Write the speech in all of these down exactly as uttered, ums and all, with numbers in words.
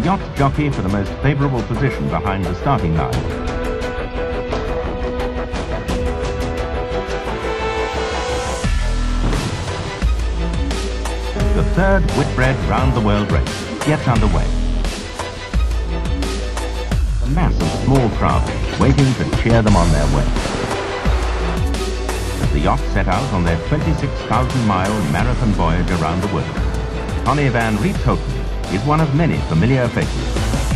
yacht jockey for the most favourable position behind the starting line. The third Whitbread round-the-world race gets underway. A mass of small crowds waiting to cheer them on their way. As the yacht set out on their twenty-six thousand mile marathon voyage around the world, Connie van Riethofen is one of many familiar faces.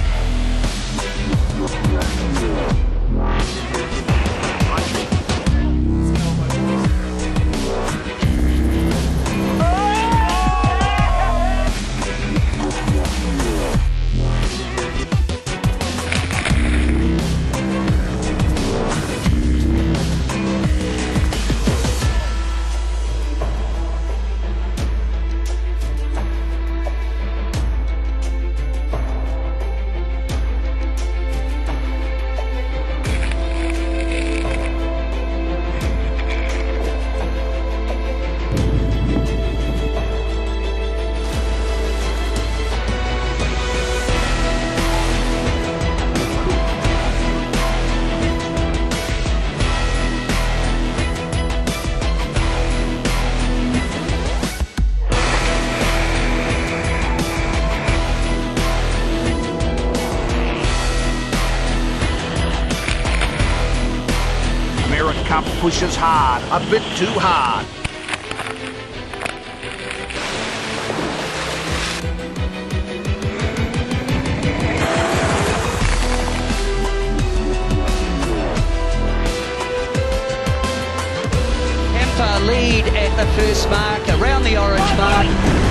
Cup pushes hard, a bit too hard. Kemper lead at the first mark, around the orange mark.